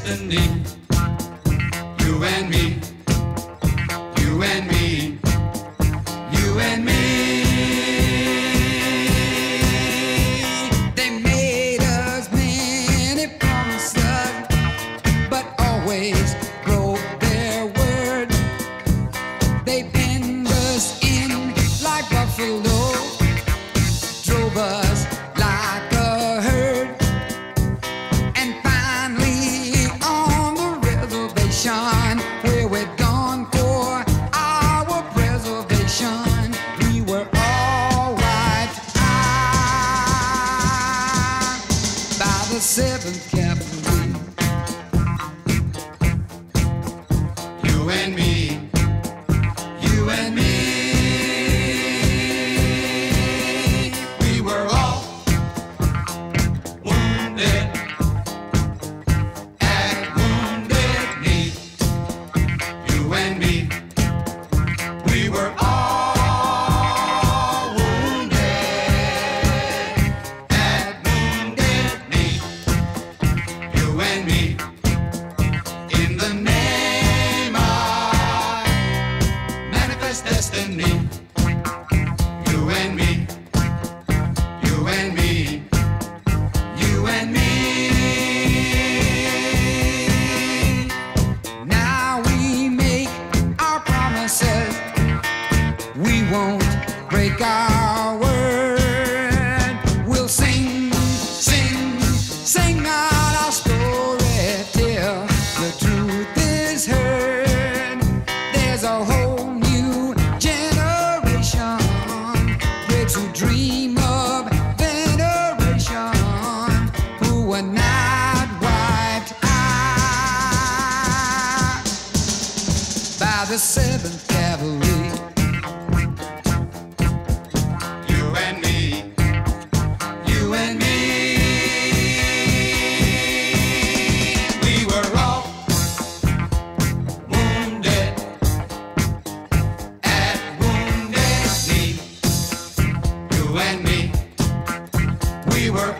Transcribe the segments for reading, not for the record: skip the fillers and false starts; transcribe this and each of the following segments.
destiny. You and me, you and me, you and me. They made us many promises, but always broke their word. They penned us in like buffalo, drove us like a herd, and finally on the reservation where we'd gone for our preservation, we were all wiped out by the 7th Cavalry. You and me, you and me. We were all wounded at Wounded Knee. You and me, we were all wounded at Wounded Knee. You and me, in the name of manifest destiny. You and me, you and me, you and me. Now we make our promises, we won't break our word. We'll sing, sing, sing out our story till the truth is heard. There's a whole new generation, kids who dream of veneration, who were not wiped out by the 7th Cavalry. You and me, you and me. We were all wounded at Wounded Knee. You and me, we were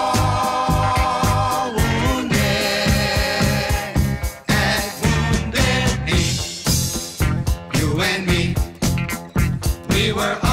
all wounded at Wounded Knee. You and me, we were